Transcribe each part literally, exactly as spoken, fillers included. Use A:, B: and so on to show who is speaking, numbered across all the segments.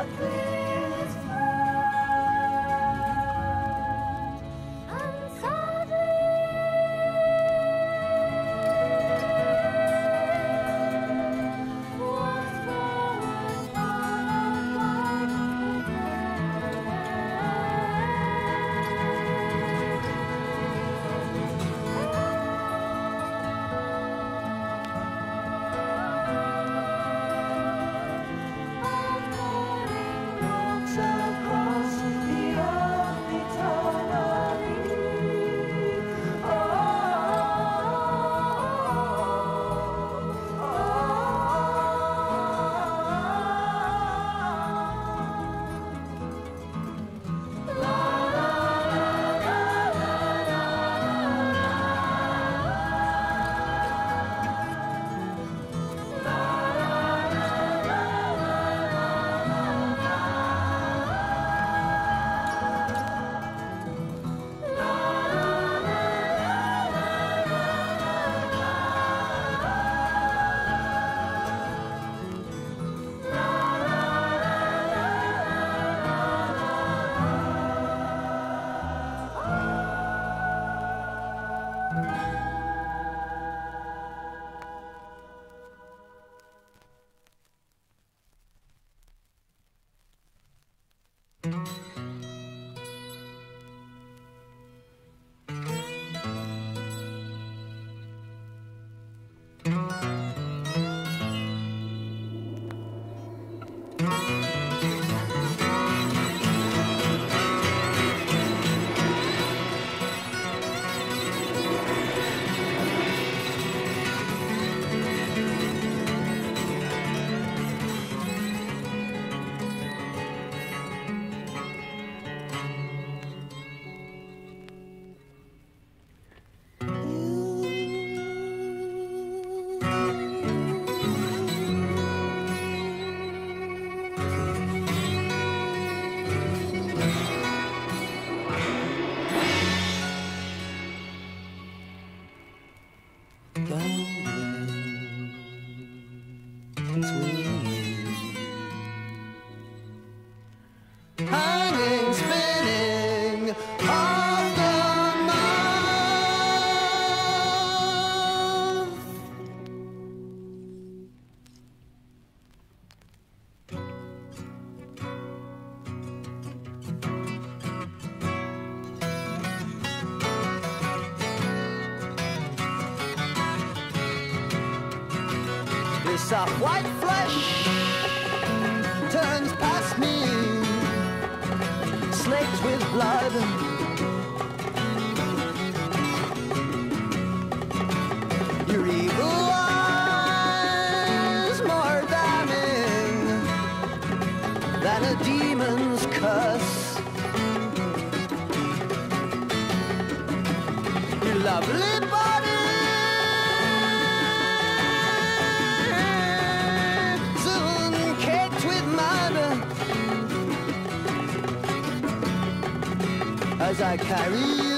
A: Hanging, spinning off the mouth. This soft white flesh turns past me, slaked with blood. Your evil eyes more damning than a demon's curse. Your lovely body soon caked with mud. As I carry you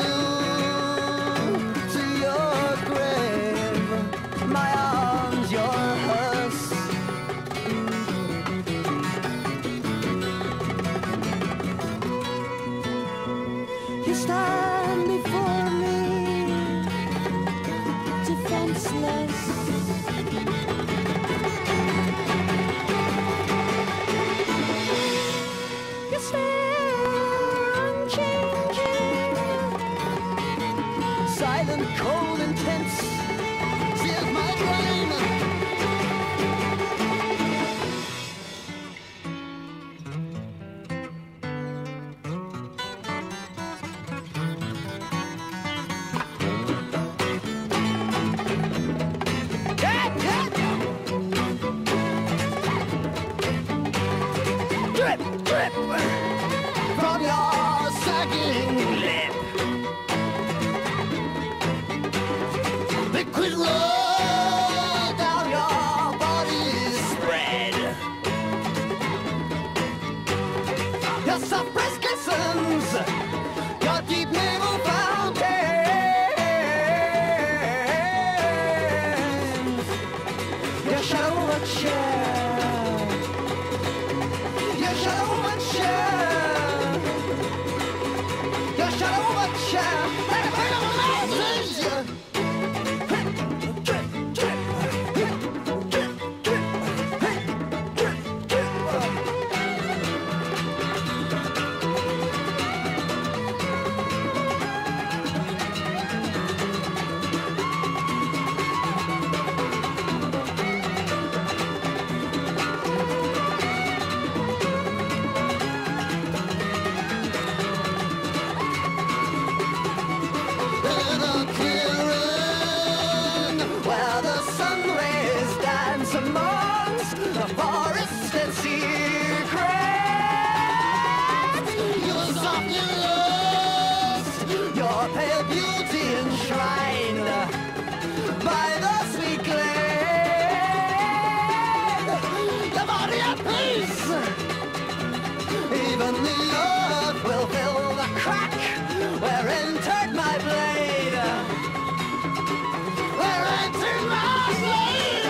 A: to your grave, my arms, your hearse. You stand before me, defenseless. You stare unchanging forest and secret. Your soft lust, your pale beauty enshrined by the sweet glade. Your body at peace, even the earth will fill the crack where entered my blade. Where entered my blade.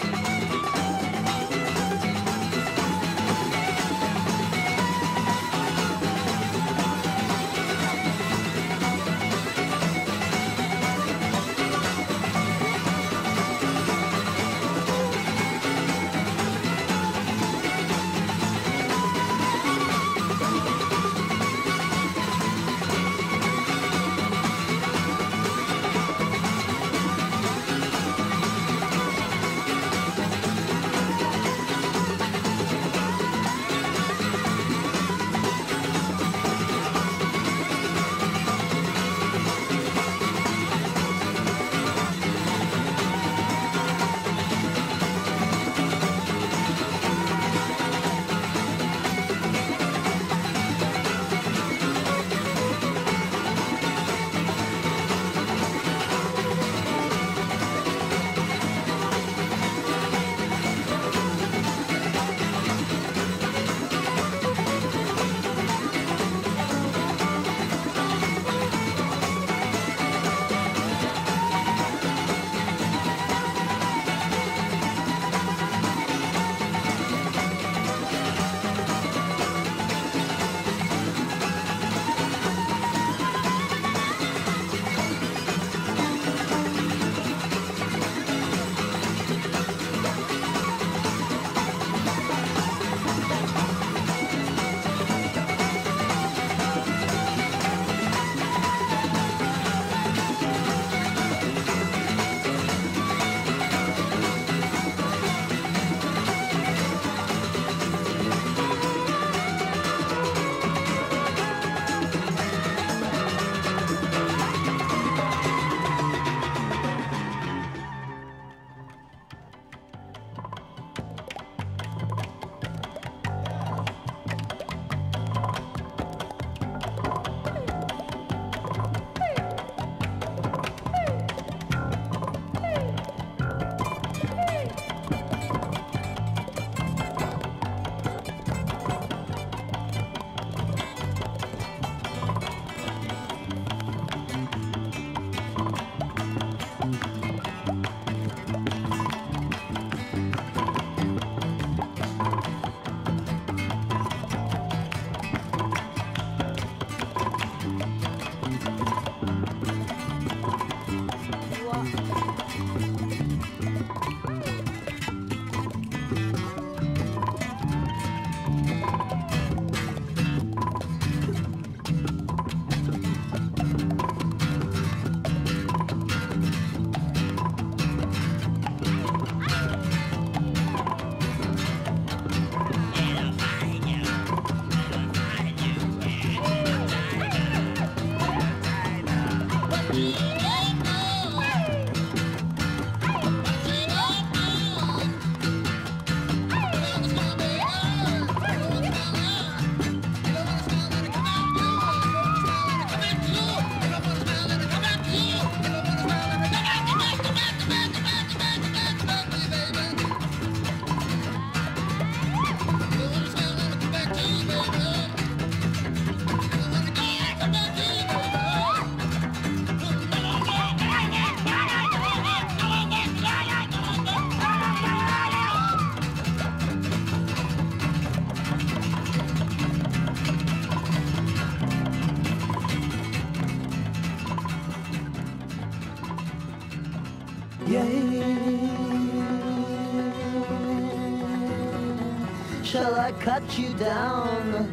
A: Shall I cut you down?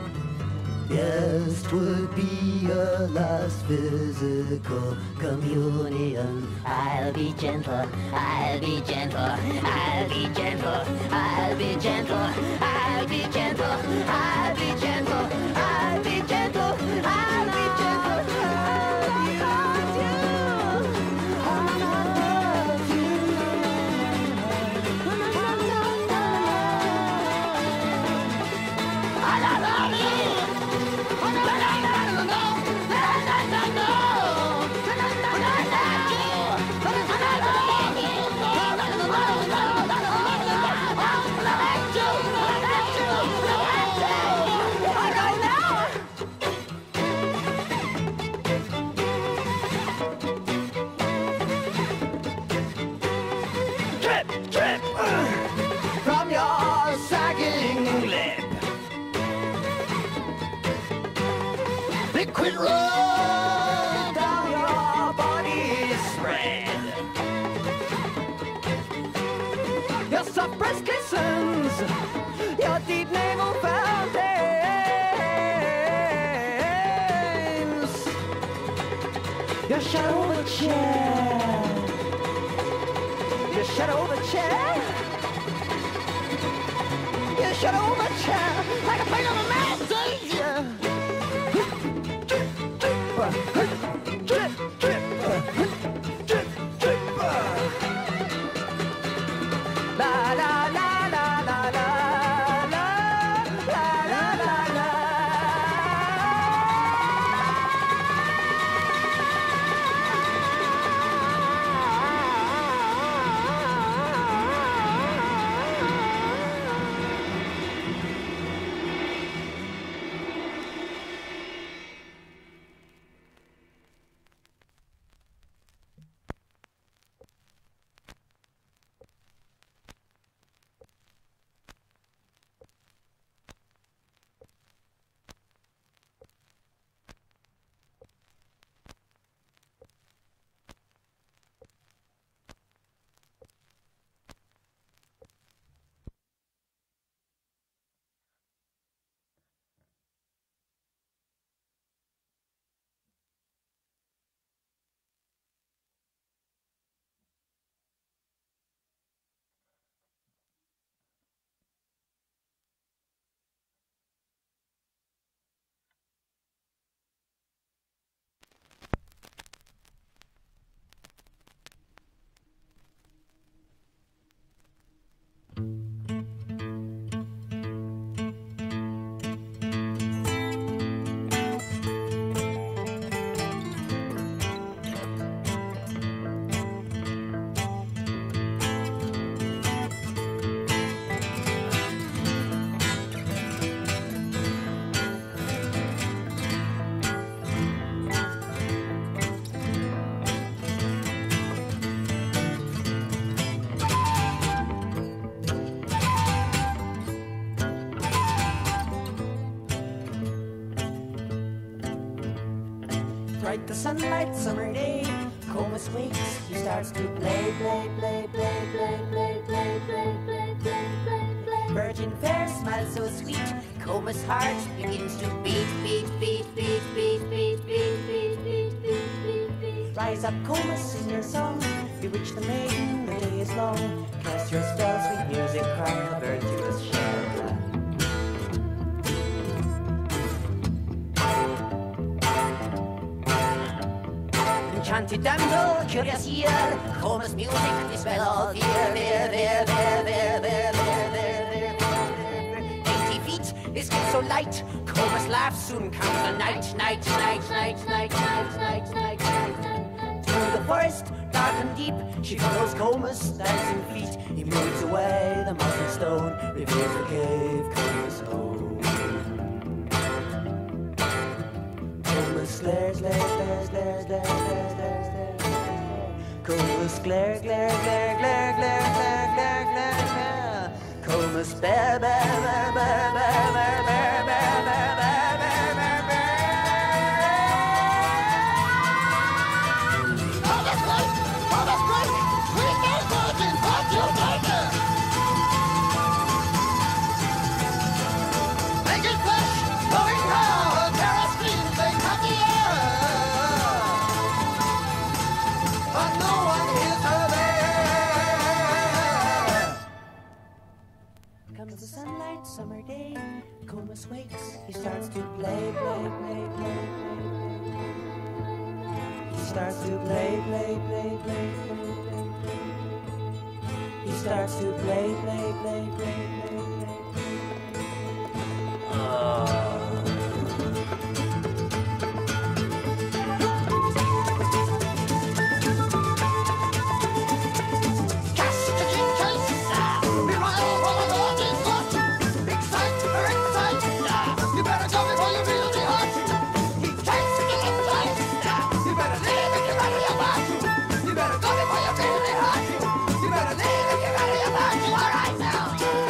A: Yes, 'twould be a last physical communion. I'll be gentle, I'll be gentle, I'll be gentle, I'll be gentle, I'll be gentle, I'll be gentle, I'll be gentle, I'll be gentle. I love you, I love you. It runs down your body spread. Your soft breast glistens, your deep navel fountains. Your shadow over the chair. Your shadow over the chair. Your shadow over the chair. Like a plate on a mountain. Yeah. Drip, drip, drip, drip. La la la la la la la la la la la. Bright the sunlight, summer day, Comus wakes, he starts to play, play, play, play, play, play, play, play, play, play, play, play. Virgin fair, smile so sweet, Comus' heart begins to beat, beat, beat, beat, beat, beat, beat, beat, beat, beat, beat, beat. Rise up, Comus, sing your song, bewitch the maiden, the day is long. Cast your spells, sweet music, cry a virtuous shell. Enchanted damsel, curious ear, Comus music, dispel all fear. There, there, there, there, there, there, there, there, there. Eighty feet, his skin so light, Comus laughs, soon comes the night, night, night, night, night, night, night, night, night. Through the forest, dark and deep, she follows Comus' dancing feet. He moves away, the mountain stone reveals the cave, Comus home. Comus glares, glares, glares, glares, glares, glares, glares, glares. Comus glare, glare, glare, glare, glare, glare, glare, glare, glare. Comus bear, bear, bear, bear, bear, bear, bear, bear, bear, bear, bear, bear, bear. Oh, that's great! Oh, that's great! Sweet night, virgin, hot you like it! Make it flesh, going round, there are streams, they cut the air. But no one hears her there. Comes the sunlight, summer day, Comus wakes, he starts to play, play, play, play, play, play. He starts to play, play, play, play, play, play, play. He starts to play, play, play, play, play, play. Oh. You better go before you really hurt you. You better leave if you're ready to hurt you. All right now.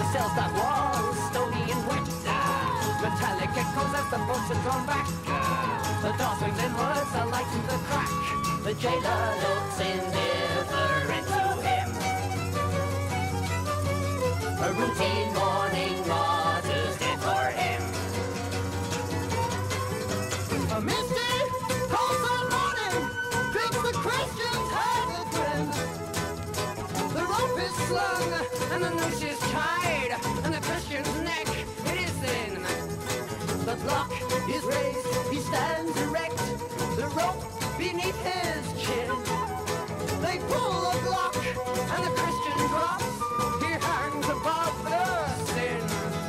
B: cells that was stony and wet. Metallic echoes as the boats are drawn back. The door swings inwards, the light to the crack. The jailer looks indifferent to him. A routine morning waters did for him. A misty, cold morning drinks the Christian's heart a grin. The rope is slung and the noose is tied, and the Christian's neck, it is thin. The block is raised, he stands erect, the rope beneath his chin. They pull the block and the Christian drops, he hangs above the sin.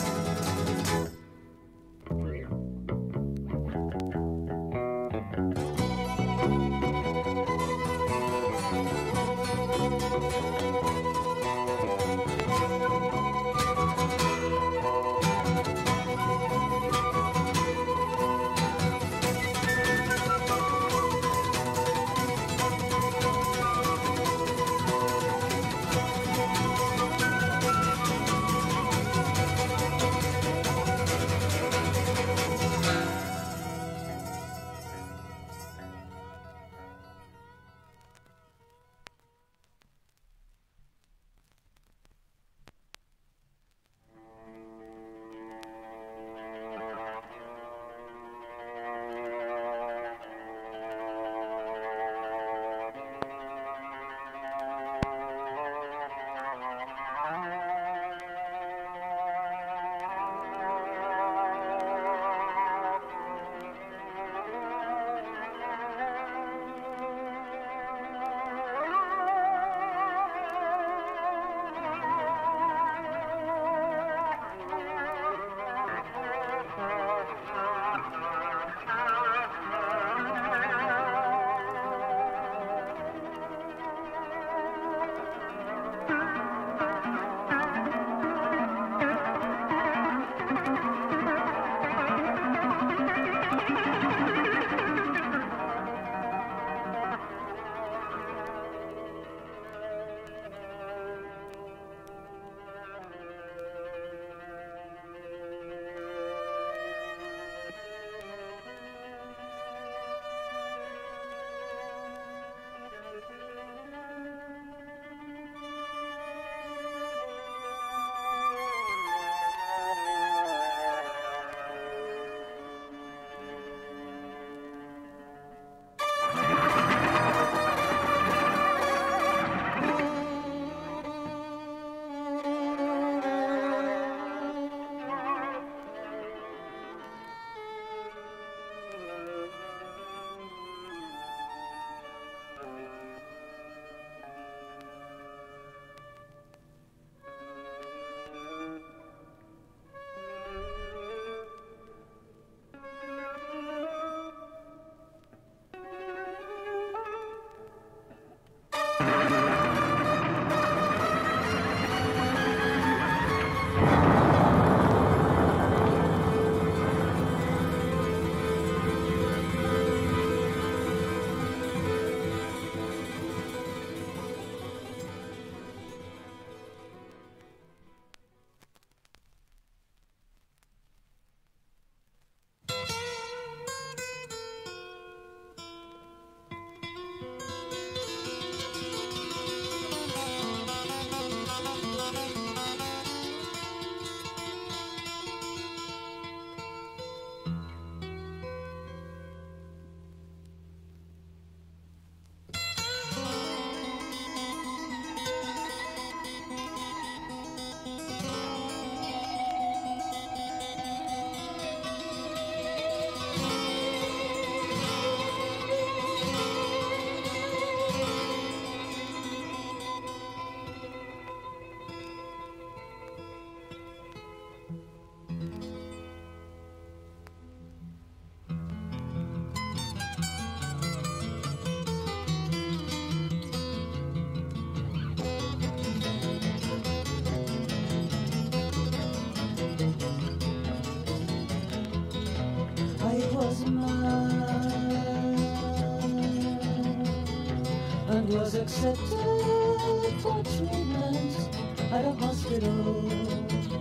A: was accepted for treatment at a hospital.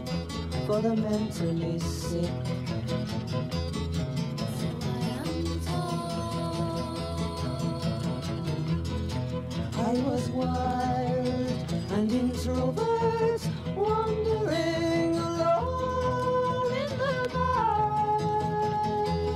A: for the mentally sick. I was wild and introvert, wandering alone in the night.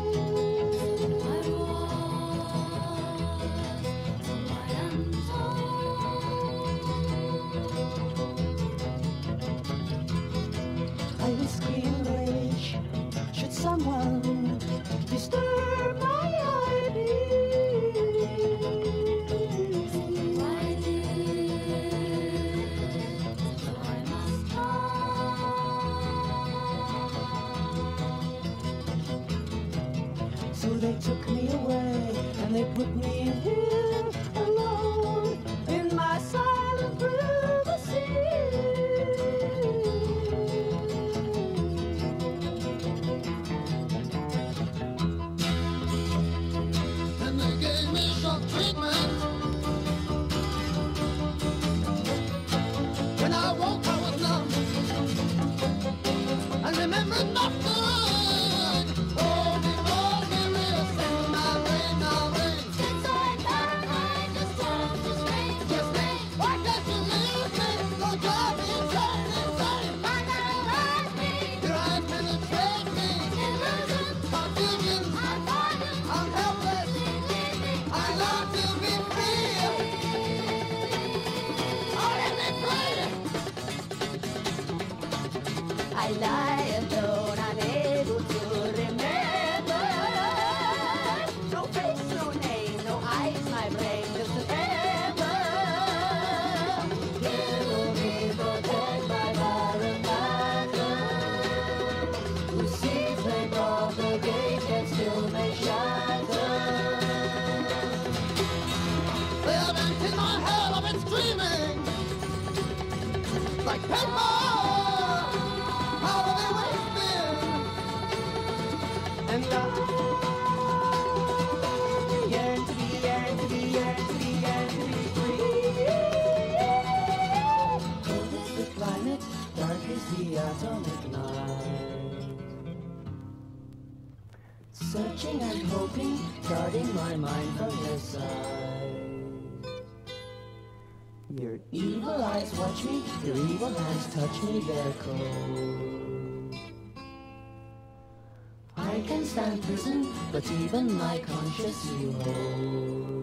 A: I was screaming rage, should someone disturb my So they took me away and they put me here alone in my silent privacy.
B: And they gave me some treatment. When I woke, I was numb. I remember nothing.
A: I lie alone, unable to remember. No face, no name, no eyes, my brain just a ember. Kill me, protect my barren matter. Who sees they broke the gate that still may shatter.
B: They have emptied my head of its dreaming, like paper.
A: And I yearn to be, yearn to be, yearn to be, yearn to be free. Cold is the climate, dark is the atomic night. Searching and hoping, guarding my mind from your side. Your evil eyes watch me, your evil hands touch me, they're cold. I can stand prison, but even my conscience you hold.